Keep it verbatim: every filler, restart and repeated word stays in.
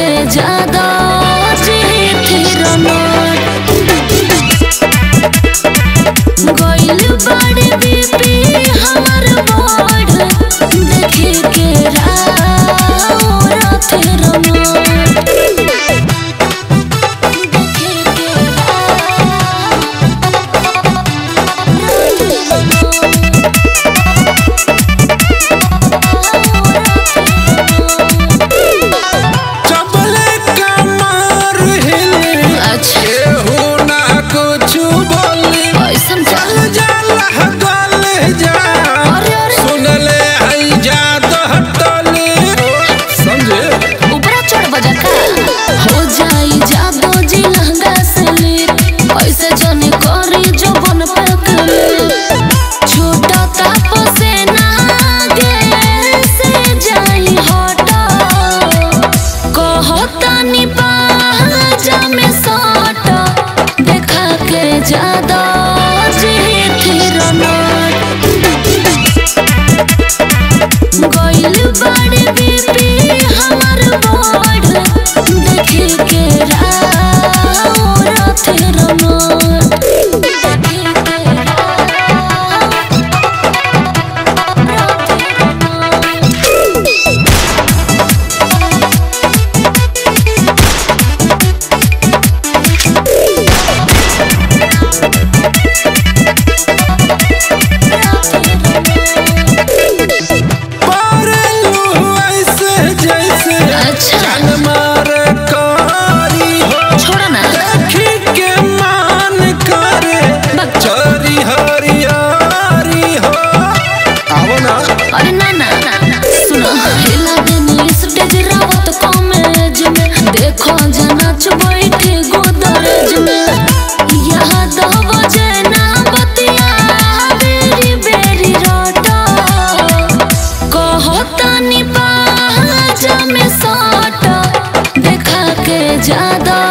के ज्यादा जी फिर गोइल बड़े बीपी हमर बढ़ देखे के रात ज्यादा जी फिर गोइल बड़े बीपी हमर बढ़ देखे के रात अरे ना ना सुनो हिला देनी स्टेज रावत कॉमेज में देखो जनाच बैठे गोदरेज में यहाँ दो बजे ना बतिया बेरी बेरी रोटा कहो तानी बाजा में साटा देखा के ज्यादा